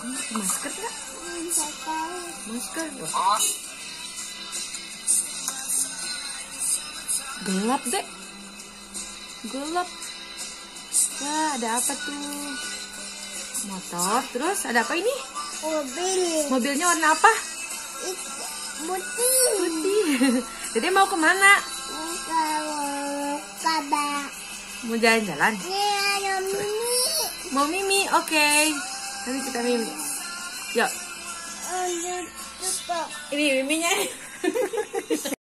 Masker nggak? Masker tuh. Gelap deh. Gelap. Wah, ada apa tuh? Motor. Terus ada apa ini? Mobil. Mobilnya warna apa? Putih. Putih. Dede mau kemana? Kalau kabar. Mau jalan-jalan? Ini ada Mimi. Mau Mimi? Oke. Nanti kita Mimi. Yuk. Tutup. Ini Miminya.